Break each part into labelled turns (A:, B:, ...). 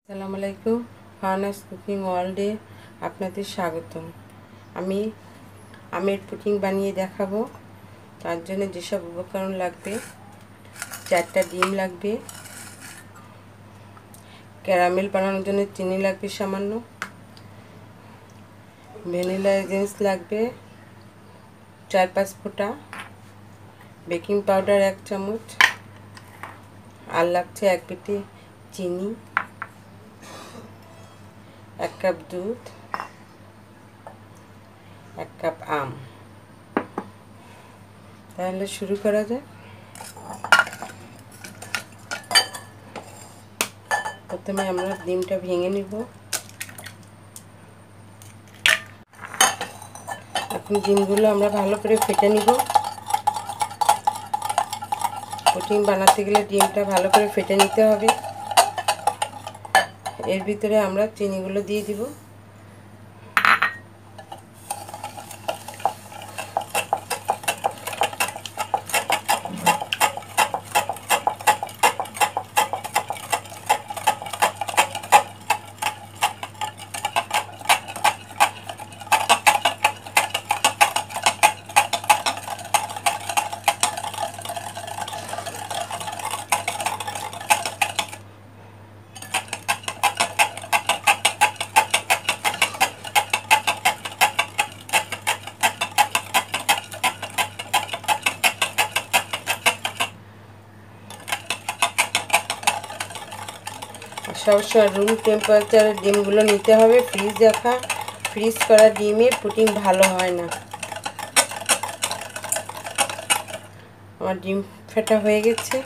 A: আসসালামু আলাইকুম। ফারহানাস কুকিং ওয়ার্ল্ডে আপনাদের স্বাগতম। আমি আমের পুডিং বানিয়ে দেখাবো। তার জন্য যেসব উপকরণ লাগবে: 4টা ডিম লাগবে, ক্যারামেল বানানোর জন্য চিনি লাগবে সামান্য, ভ্যানিলা এসেন্স লাগবে 4-5 ফোঁটা, বেকিং পাউডার 1 চামচ, আর লাগছে 1 পেটি চিনি, 1 কাপ দুধ, 1 কাপ আম। তাহলে শুরু করা যাক। প্রথমে আমরা ডিমটা ভেঙে নিব। এখন ডিমগুলো আমরা ভালো করে ফেটে নিব। পুডিং বানাতে গেলে ডিমটা ভালো করে ফেটে নিতে হবে। এর ভিতরে আমরা চিনিগুলো দিয়ে দিব। সবসময় রুম টেম্পারেচারে ডিমগুলো নিতে হবে। ফ্রিজ করা ডিমে পুডিং ভালো হয় না। আমার ডিম ফেটা হয়ে গেছে।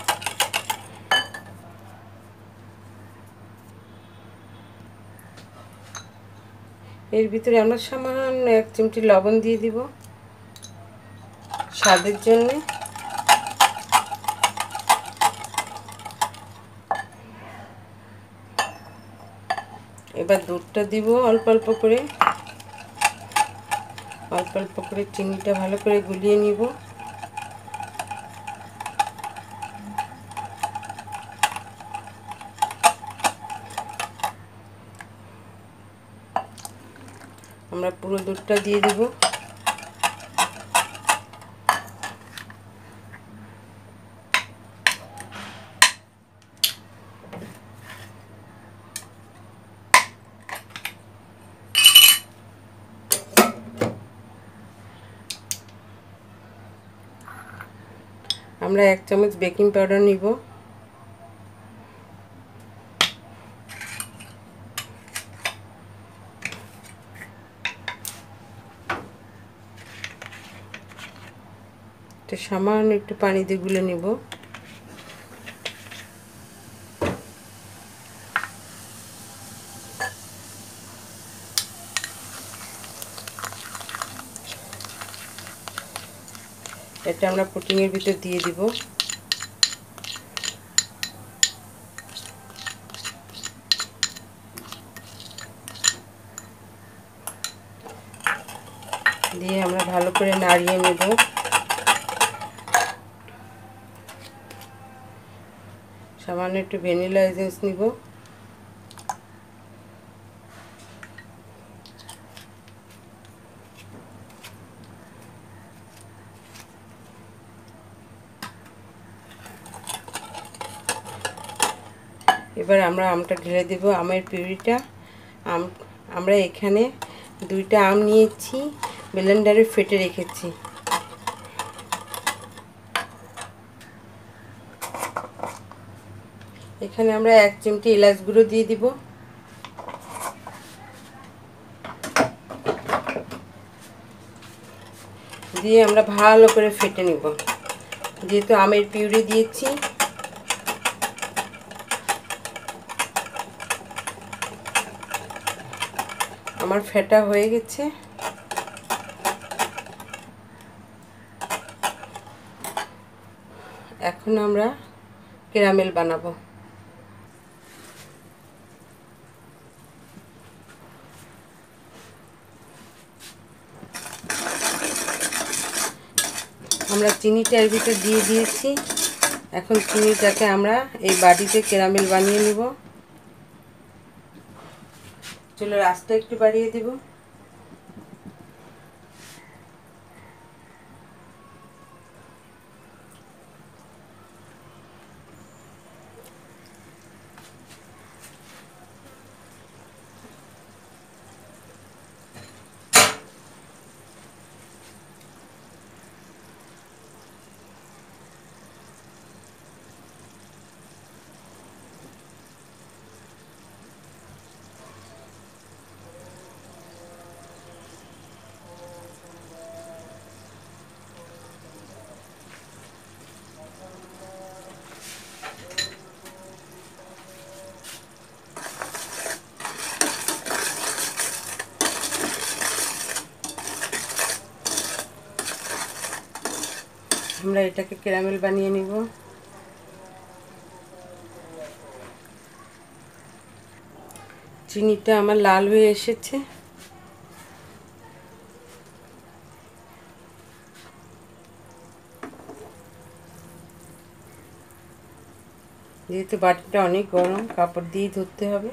A: এর ভিতরে আমরা সামান্য 1 চিমটি লবণ দিয়ে দিব স্বাদের জন্য। এবার দুধটা দিব অল্প অল্প করে। অল্প অল্প করে চিনিটা ভালো করে গুলিয়ে নিব। আমরা পুরো দুধটা দিয়ে দিব। আমরা 1 চামচ বেকিং পাউডার নিব। সামান্য একটু পানি দিয়ে গুলে নিব। এটা আমরা পুডিংয়ের ভিতর দিয়ে দিব। দিয়ে আমরা ভালো করে নাড়িয়ে নেব। সামান্য একটু ভ্যানিলা এসেন্স নিব। এবার আমরা আমটা ঢেলে দেব, আমের পিউরিটা। আমরা এখানে 2টা আম নিয়েছি, ব্লেন্ডারে ফেটে রেখেছি। এখানে আমরা 1 চিমটি এলাচ গুঁড়ো দিয়ে দিব। দিয়ে আমরা ভালো করে ফেটে নিব। যেহেতু আমের পিউরি দিয়েছি, আমার ফেটা হয়ে গেছে। এখন আমরা ক্যারামেল বানাবো। আমরা চিনিটা এর ভিতর দিয়ে দিয়েছি। এখন চিনিটাকে আমরা এই বাটিতে ক্যারামেল বানিয়ে নিব। চুলের আঁচটা একটু বাড়িয়ে দিব। আমরা এটাকে ক্যারামেল বানিয়ে নিব। চিনিটা আমার লাল হয়ে এসেছে। যেহেতু বাটিটা অনেক গরম, কাপড় দিয়ে ধরতে হবে।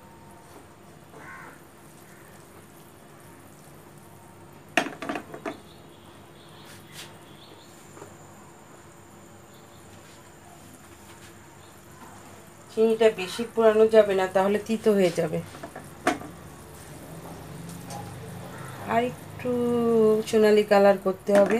A: চিনিটা বেশি পোড়ানো যাবে না, তাহলে তিতো হয়ে যাবে। আর একটু সোনালি কালার করতে হবে।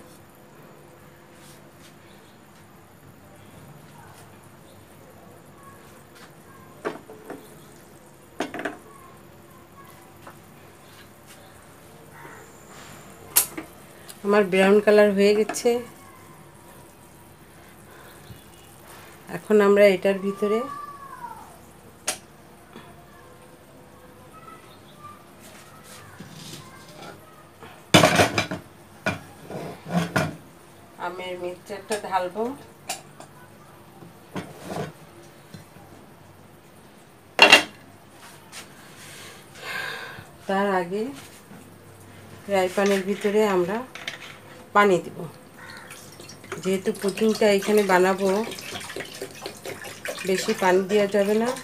A: আমার ব্রাউন কালার হয়ে গেছে। এখন আমরা এটার ভিতরে আমের মিক্সচারটা ঢালবো। তার আগে ফ্রাই প্যানের ভিতরে আমরা পানি দিব। যেহেতু পুডিংটা এখানে বানাবো, বেশি পানি দেওয়া যাবে না।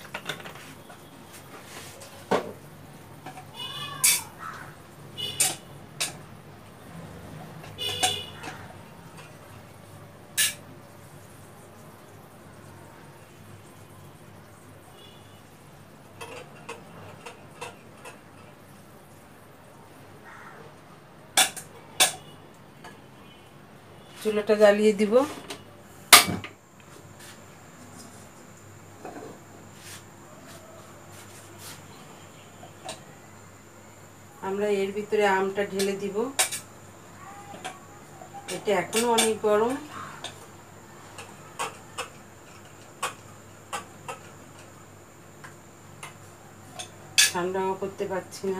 A: চুলাটা জ্বালিয়ে দিব। আমরা এর ভিতরে আমটা ঢেলে দিব। এটা এখনো অনেক গরম। ঠান্ডাও করতে পারছি না।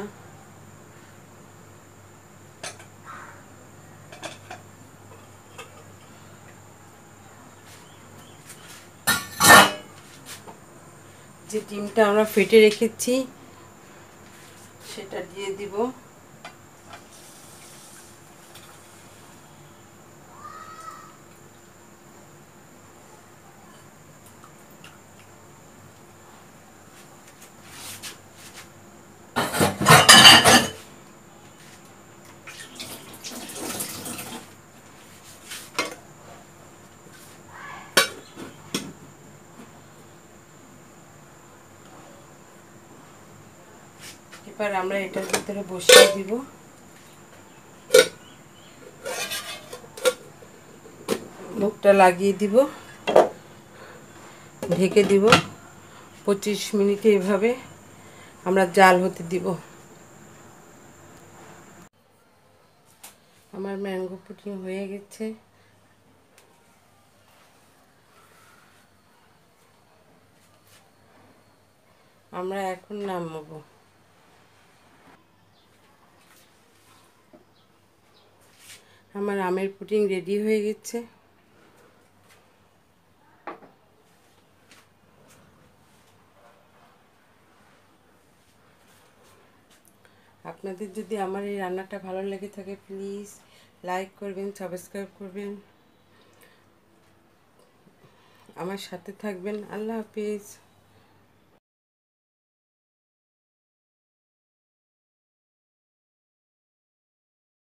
A: যে ডিমটা আমরা ফেটে রেখেছি সেটা দিয়ে দিব। এবার আমরা এটার ভিতরে বসিয়ে দিব। মুখটা লাগিয়ে দিব, ঢেকে দিব। 25 মিনিট এইভাবে আমরা জাল হতে দিব। আমার ম্যাঙ্গো পুডিং হয়ে গেছে। আমরা এখন নামাবো। আমার আমের পুডিং রেডি হয়ে গেছে। আপনাদের যদি আমার এই রান্নাটা ভালো লেগে থাকে, প্লিজ লাইক করবেন, সাবস্ক্রাইব করবেন, আমার সাথে থাকবেন। আল্লাহ হাফিজ।